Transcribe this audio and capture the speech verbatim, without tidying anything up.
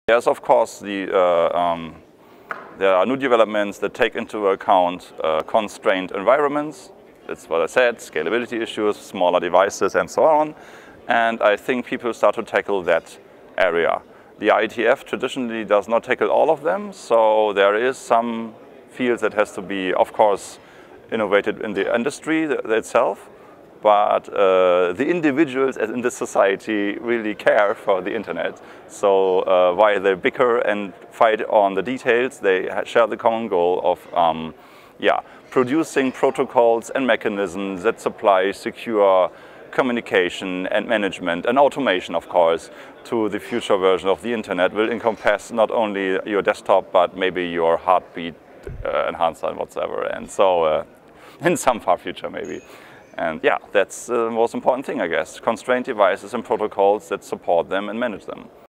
Yes, of course, the, uh, um, there are new developments that take into account uh, constrained environments. That's what I said, scalability issues, smaller devices, and so on. And I think people start to tackle that area. The I E T F traditionally does not tackle all of them, so there is some fields that has to be, of course, innovated in the industry itself. But uh, the individuals in the society really care for the internet. So uh, while they bicker and fight on the details, they share the common goal of um, yeah, producing protocols and mechanisms that supply secure communication and management and automation, of course, to the future version of the internet. Will encompass not only your desktop, but maybe your heartbeat uh, enhancer and whatsoever. And so uh, in some far future, maybe. And yeah, that's the most important thing, I guess. Constrained devices and protocols that support them and manage them.